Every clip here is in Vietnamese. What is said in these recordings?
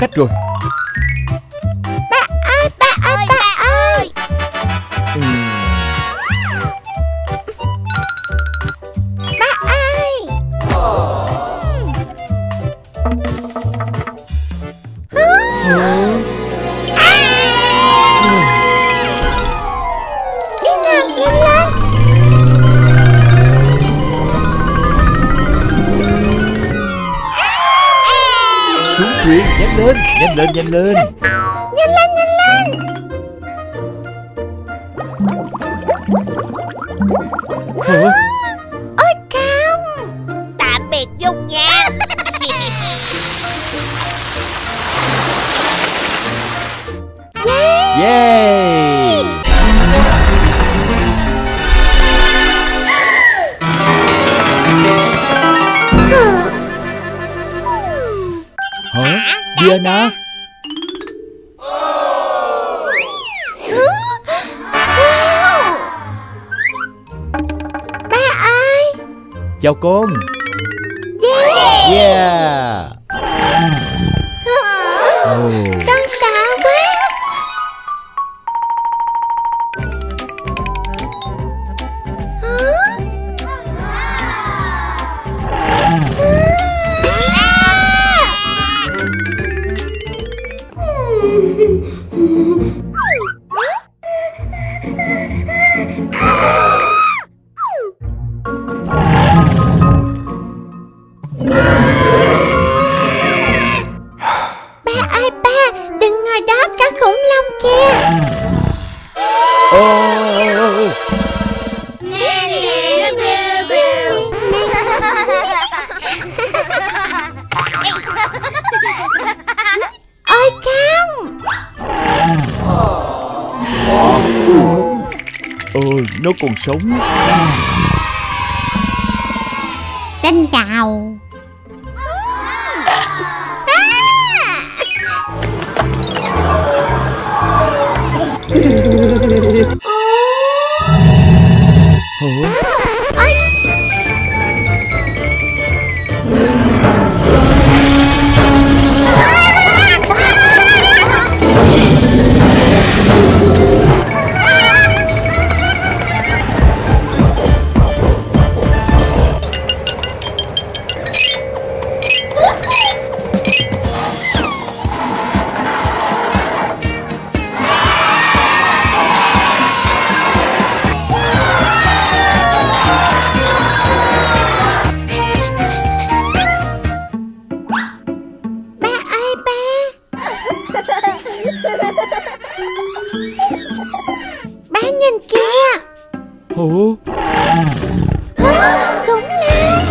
khách rồi. Ba ơi, ba ơi, ba ơi. Ba ơi. Đi nào, nhanh lên. Xuống thuyền, nhanh lên, nhanh lên, nhanh lên. Nhanh lên, nhanh lên. Hả? Ôi không. Tạm biệt Dung nha. Yeah. Hả? Diana? Ba ơi. Chào con. Yeah. Yeah. Con sợ quá. Ba ơi ba, đừng ngồi đó, có khủng long kia. Ôi không. Ôi, nó còn sống. Xin chào. Ba nhìn kìa. Ủa? Khủng long.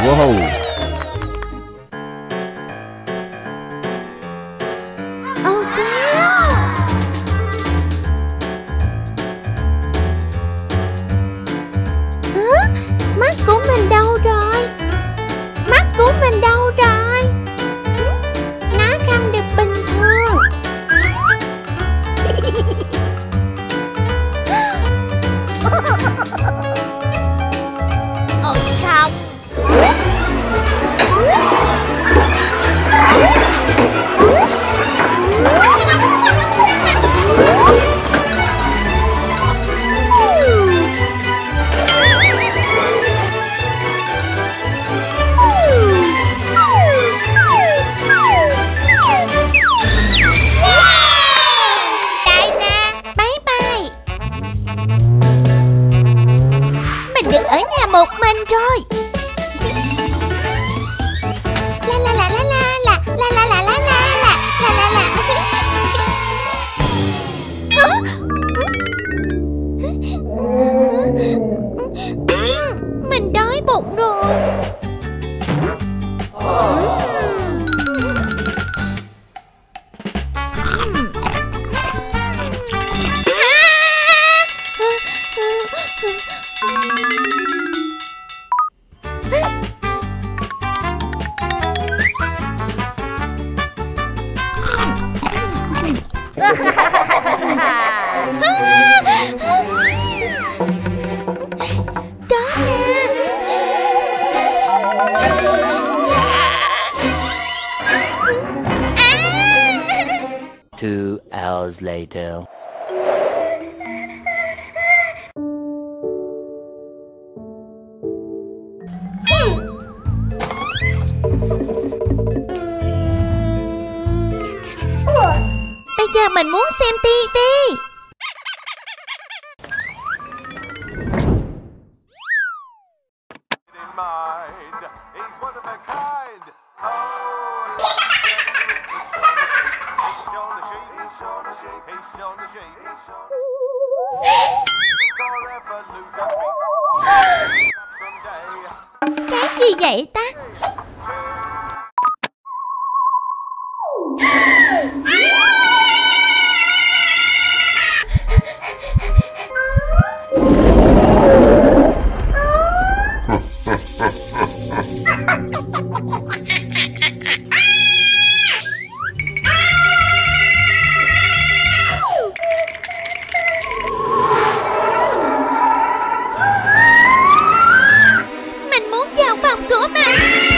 Wow. Oh wow. Hả? Mắt của mình đâu rồi? Mắt của mình đâu rồi? Nó không được bình thường. Ôi không. Một mình rồi. La la la la la la la la la la la la la la. Mình đói bụng rồi. Đó nè. 2 hours later. Bây giờ mình muốn xem tivi. Cái gì vậy ta? Mình muốn vào phòng của mình.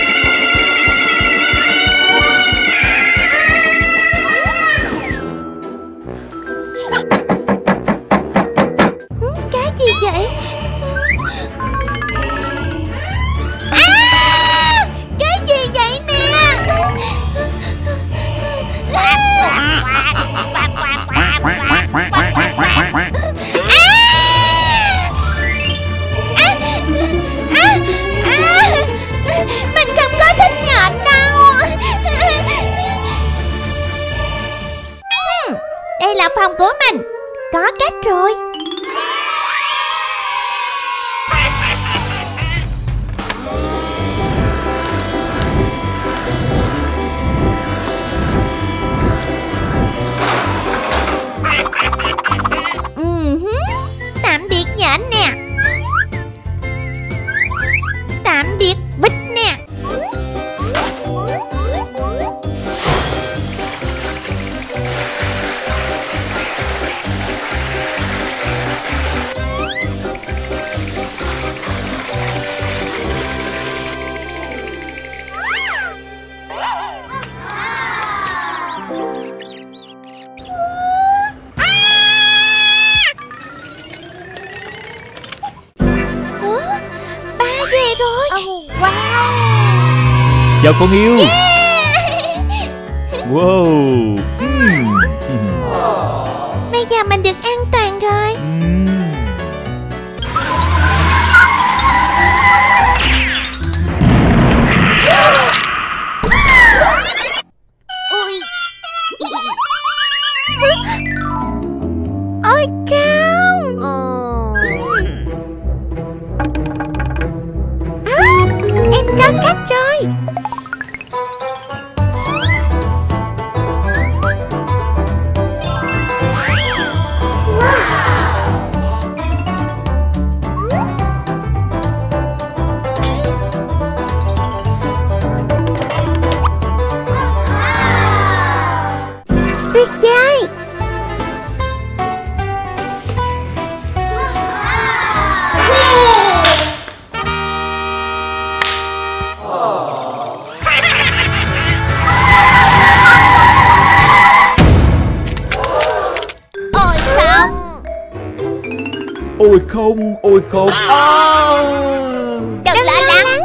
Cái gì vậy? Cái gì vậy nè? Mình không có thích nhện đâu. Đây là phòng của mình. Có cách rồi. Tạm biệt nhện nè. Tạm biệt vịt nè. Ba về rồi. Wow. Chào con yêu. Yeah. Wow. Bây giờ mình được an toàn rồi. Ui. Ôi không. Em có khôn. Đừng lo lắng.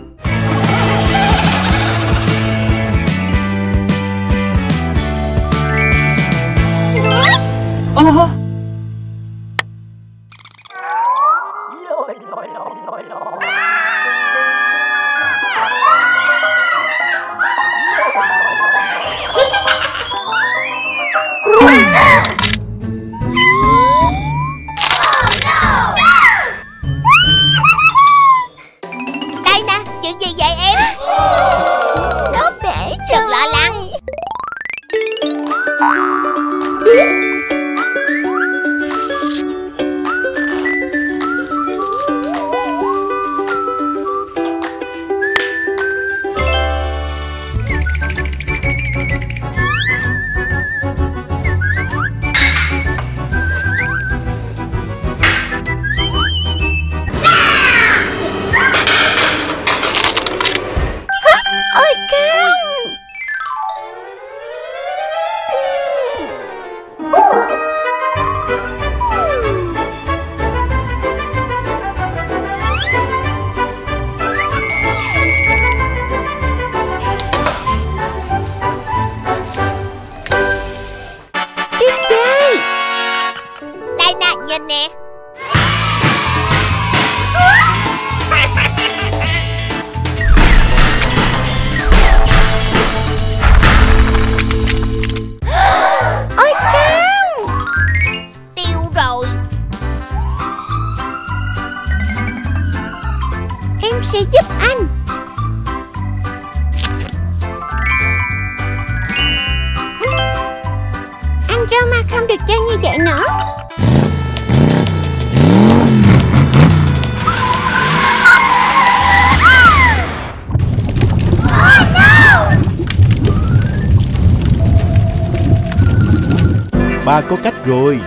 Đây nè, chuyện gì vậy em? Nó bể rồi. Đừng lo lắng. Ôi con. Biết chơi. Đây nè, nhìn nè. Ôi con. Tiêu rồi. Em sẽ giúp anh. Anh Roma không được chơi như vậy nữa. Ba có cách rồi.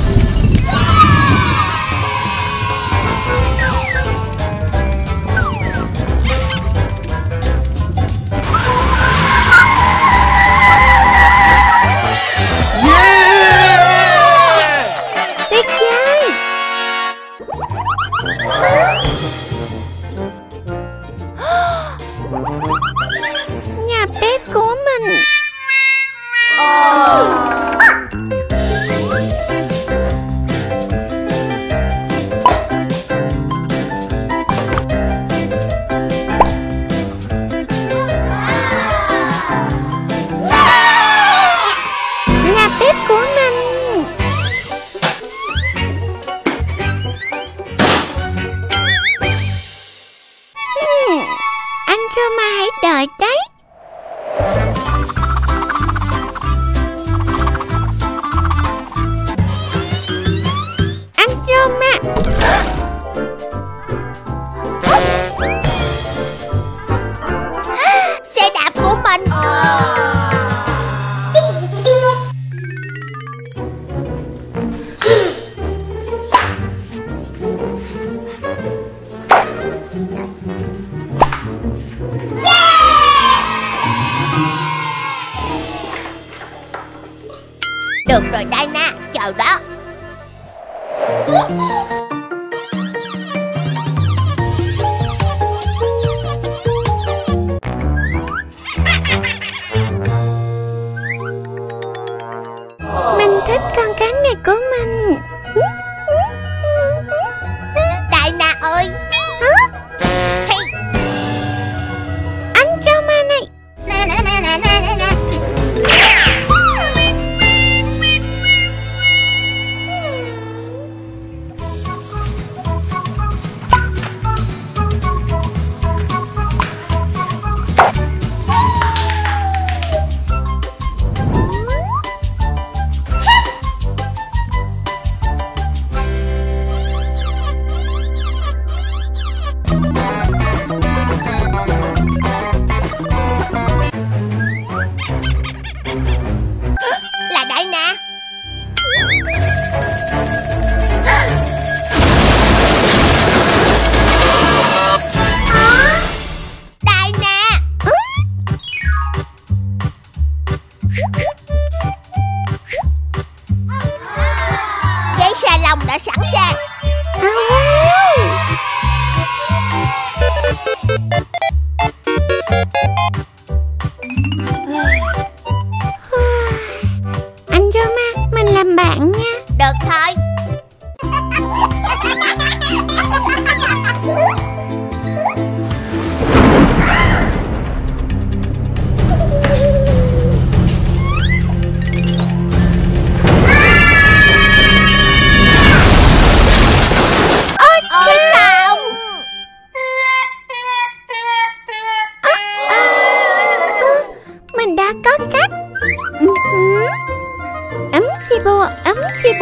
Tuyệt vời. Nhà bếp của mình. Nhà bếp của mình. Anh Roma hãy đợi đấy. Anh Roma. Xe đạp của mình. Được rồi Diana, chờ đó. Mình thích con cá này của mình. Diana ơi. Hả? Anh Roma này.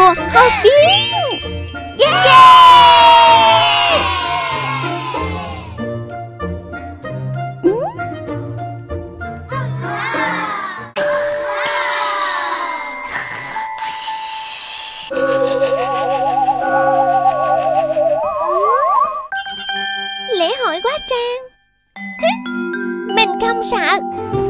Hộp biến. Yeah! Lễ hội hóa trang. Mình không sợ.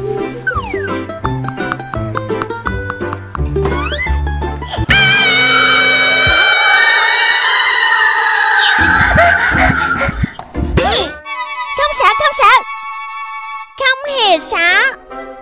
Không sợ, không sợ. Không hề sợ.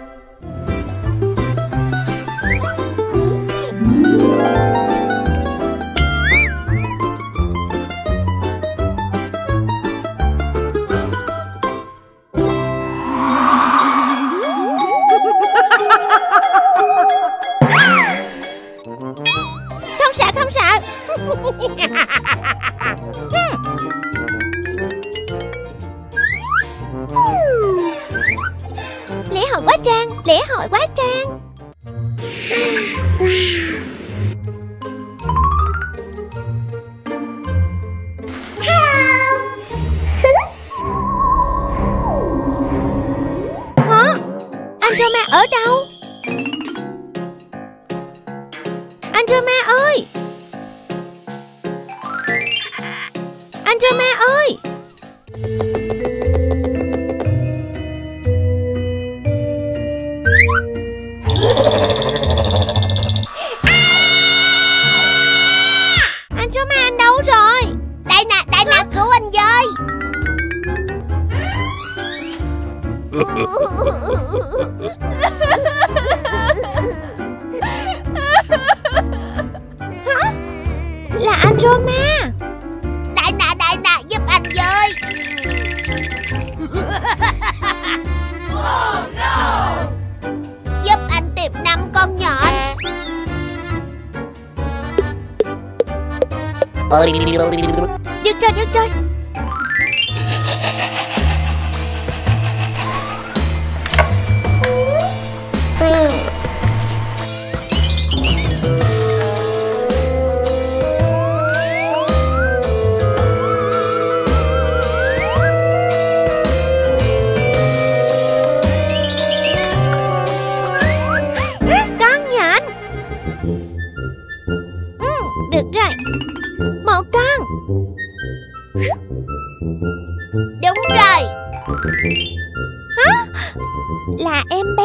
Không sợ, không sợ. Lễ hội hóa trang, lễ hội hóa trang. Hả? Andromeda ở đâu? Andromeda ơi! Andromeda ơi! Andromeda anh đâu rồi? Đây nè, cứu anh với. Hả? Là Andromeda. Đây nè, giúp anh với. Oh, no. Giúp anh tìm 5 con nhện. Được rồi. Con nhện. Được rồi. Một con. Đúng rồi. Hả? Là em bé.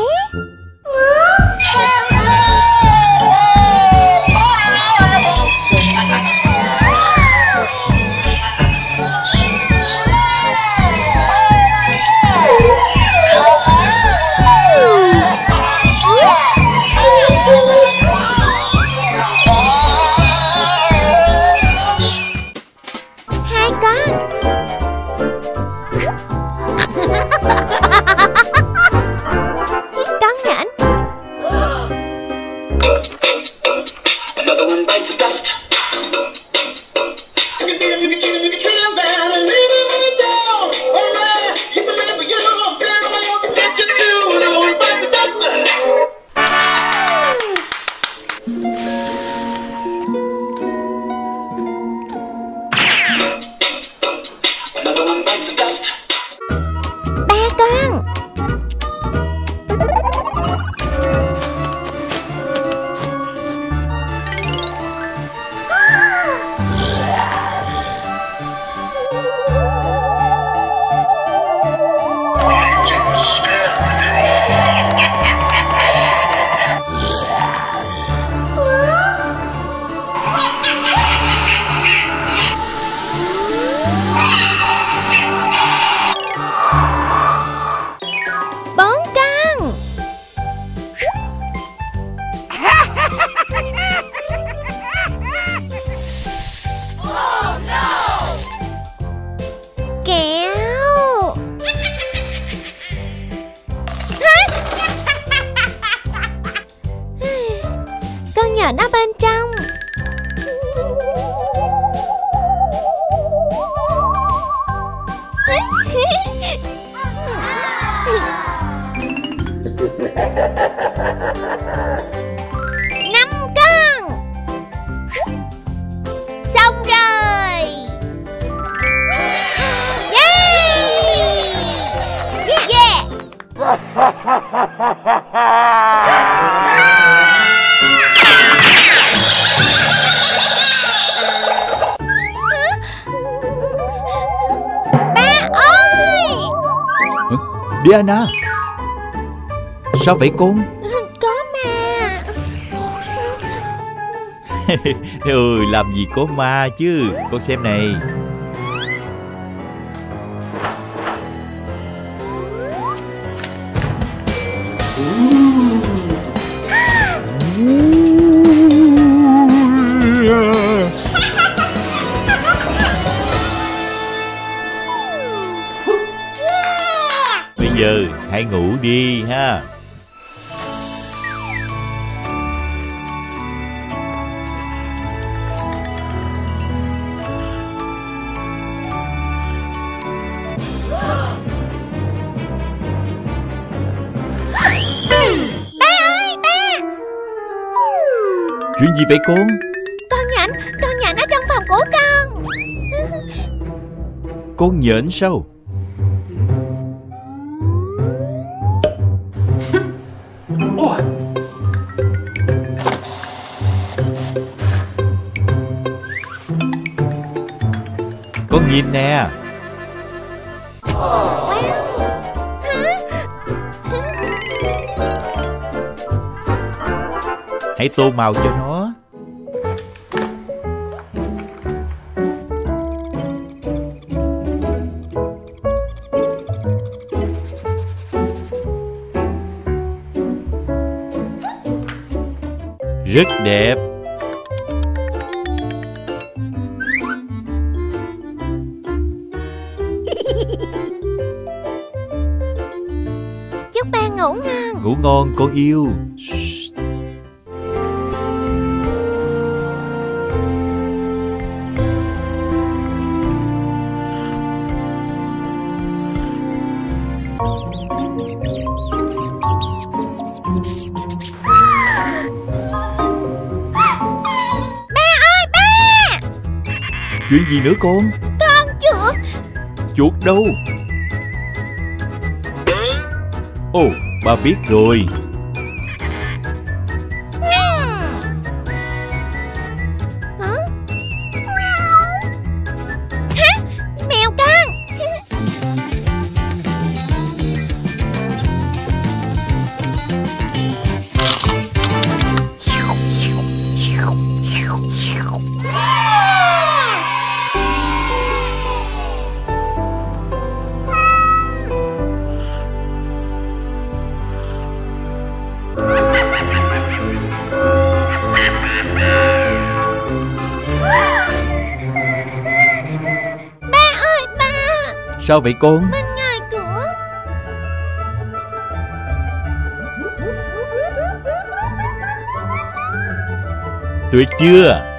Hai con. Con nhện. Ba con. nhện ở bên trong. Năm con. Ba ơi! Diana, sao vậy con? Có ma. Ừ, làm gì có ma chứ. Con xem này. Bây giờ hãy ngủ đi ha. Chuyện gì vậy con? Con nhện ở trong phòng của con. Con nhện sao? Con nhìn nè. Hãy tô màu cho nó. Rất đẹp. Chúc ba ngủ ngon. Ngủ ngon con yêu. Ba ơi ba! Chuyện gì nữa con? Con chuột. Chuột đâu? Ồ, ba biết rồi. Hả? Hả? Mèo con. Sao vậy con? Bên ngoài cửa. Tuyệt chưa?